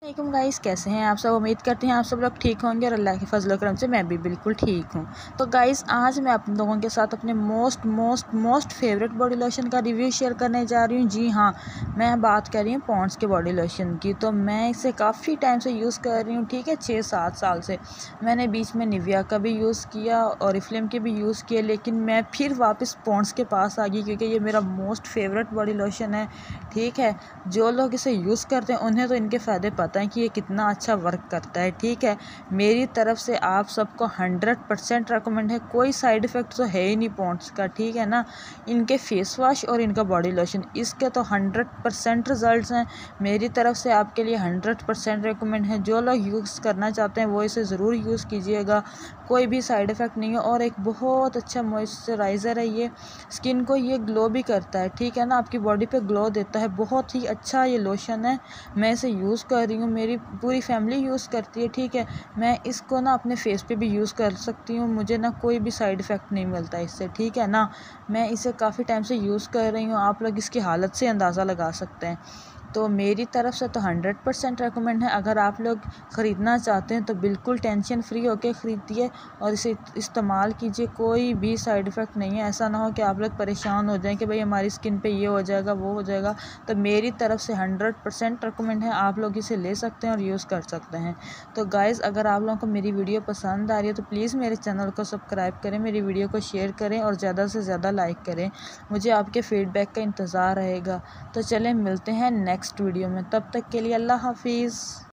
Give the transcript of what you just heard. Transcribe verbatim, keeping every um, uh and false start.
वालेकुम गाइस, कैसे हैं आप सब। उम्मीद करते हैं आप सब लोग ठीक होंगे और अल्लाह के फजल करम से मैं भी बिल्कुल ठीक हूँ। तो गाइस, आज मैं आप लोगों के साथ अपने most most most favourite body lotion का रिव्यू शेयर करने जा रही हूँ। जी हाँ, मैं बात कर रही हूँ पॉन्ड्स के बॉडी लोशन की। तो मैं इसे काफ़ी टाइम से यूज़ कर रही हूँ, ठीक है, छः सात साल से। मैंने बीच में निविया का भी यूज़ किया और फ्लेम के भी यूज़ किए, लेकिन मैं फिर वापस पॉन्ड्स के पास आ गई क्योंकि ये मेरा मोस्ट फेवरेट बॉडी लोशन है, ठीक है। जो लोग इसे यूज़ करते हैं उन्हें तो इनके फ़ायदे पता है कि ये कितना अच्छा वर्क करता है, ठीक है। मेरी तरफ से आप सबको हंड्रेड परसेंट रिकमेंड है। कोई साइड इफ़ेक्ट तो है ही नहीं पॉन्ड्स का, ठीक है ना। इनके फेस वॉश और इनका बॉडी लोशन, इसके तो हंड्रेड परसेंट रिजल्ट्स हैं। मेरी तरफ से आपके लिए हंड्रेड परसेंट रिकमेंड है। जो लोग यूज़ करना चाहते हैं वो इसे ज़रूर यूज़ कीजिएगा। कोई भी साइड इफ़ेक्ट नहीं है और एक बहुत अच्छा मॉइस्चराइज़र है ये। स्किन को ये ग्लो भी करता है, ठीक है ना, आपकी बॉडी पे ग्लो देता है। बहुत ही अच्छा ये लोशन है। मैं इसे यूज़ कर रही हूँ, मेरी पूरी फैमिली यूज़ करती है, ठीक है। मैं इसको ना अपने फेस पे भी यूज़ कर सकती हूँ, मुझे ना कोई भी साइड इफ़ेक्ट नहीं मिलता इससे, ठीक है ना। मैं इसे काफ़ी टाइम से यूज़ कर रही हूँ, आप लोग इसकी हालत से अंदाज़ा लगा सकते हैं। तो मेरी तरफ से तो हंड्रेड परसेंट रिकमेंड है। अगर आप लोग ख़रीदना चाहते हैं तो बिल्कुल टेंशन फ्री होकर ख़रीदिए और इसे इस्तेमाल कीजिए। कोई भी साइड इफ़ेक्ट नहीं है। ऐसा ना हो कि आप लोग परेशान हो जाएं कि भाई हमारी स्किन पे ये हो जाएगा वो हो जाएगा। तो मेरी तरफ से हंड्रेड परसेंट रिकमेंड है, आप लोग इसे ले सकते हैं और यूज़ कर सकते हैं। तो गाइज़, अगर आप लोगों को मेरी वीडियो पसंद आ रही है तो प्लीज़ मेरे चैनल को सब्सक्राइब करें, मेरी वीडियो को शेयर करें और ज़्यादा से ज़्यादा लाइक करें। मुझे आपके फ़ीडबैक का इंतज़ार रहेगा। तो चलें, मिलते हैं नेक्स्ट वीडियो में। तब तक के लिए अल्लाह हाफिज़।